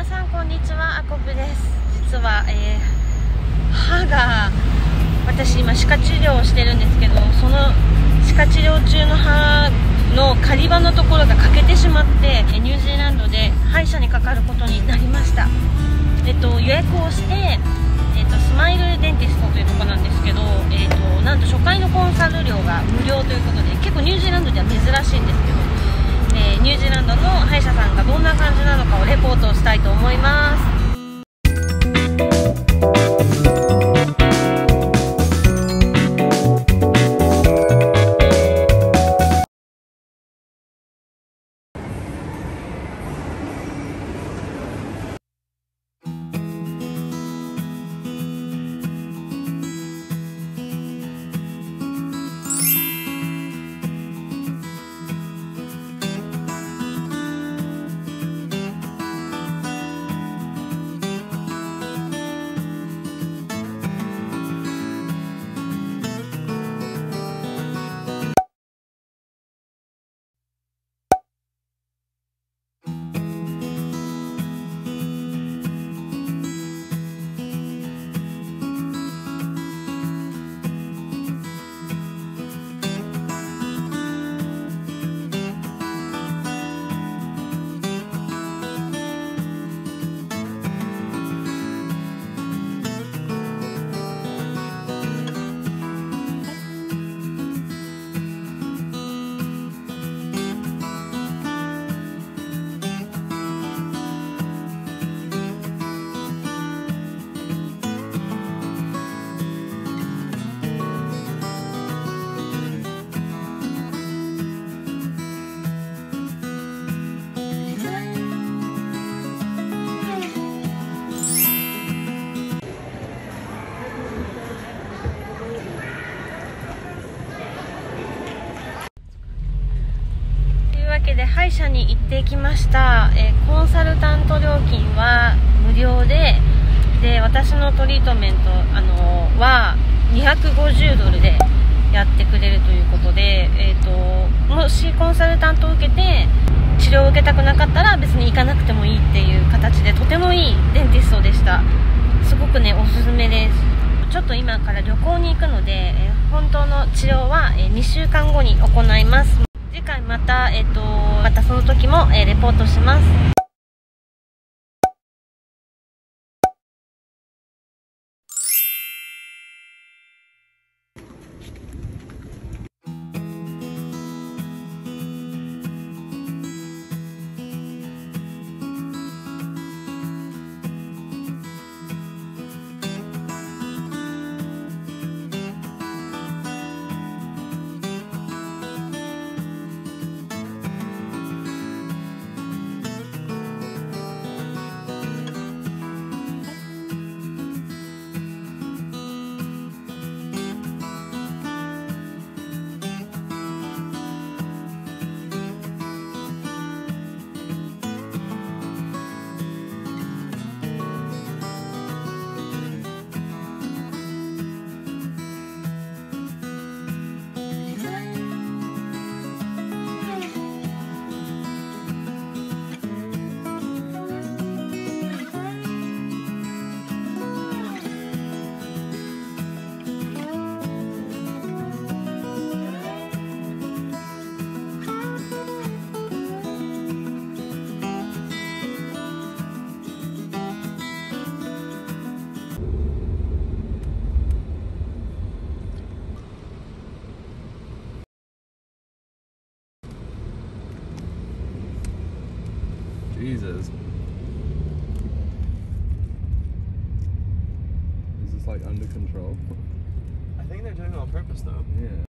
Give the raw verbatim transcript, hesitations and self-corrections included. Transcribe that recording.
さんこんにちは、あこぶです。実は、えー、歯が私今歯科治療をしてるんですけど、その歯科治療中の歯の狩り場のところが欠けてしまって、ニュージーランドで歯医者にかかることになりました。えっと、予約をして、えっと、スマイルデンティストというところなんですけど、えっと、なんと初回のコンサル料が無料ということで、結構ニュージーランドでは珍しいんですけど、えー、ニュージーランドの歯医者さんがどんな感じなのかをレポートをしたいと思います。で歯医者に行ってきました。えー、コンサルタント料金は無料で、で私のトリートメント、あのー、はにひゃくごじゅうドルでやってくれるということで、えー、ともしコンサルタントを受けて治療を受けたくなかったら別に行かなくてもいいっていう形で、とてもいいデンティストでした。すごくねおすすめです。ちょっと今から旅行に行くので、えー、本当の治療は、えー、にしゅうかんごに行います。次回また、えっと、またその時も、えー、レポートします。 Jesus. Is this like under control? I think they're doing it on purpose though. Yeah.